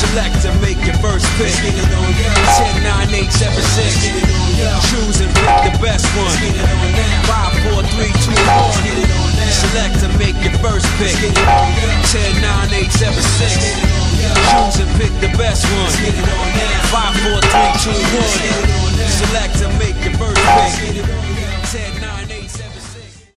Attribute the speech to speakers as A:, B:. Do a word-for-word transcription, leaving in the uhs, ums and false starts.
A: Select and make your first pick. ten, nine, eight, seven, six. Choose and pick the best one. five, four, three, two, one. Select and make your first pick. ten, nine, eight, seven, six. Choose and pick the best one. five, four, three, two, one. Select and make your first pick.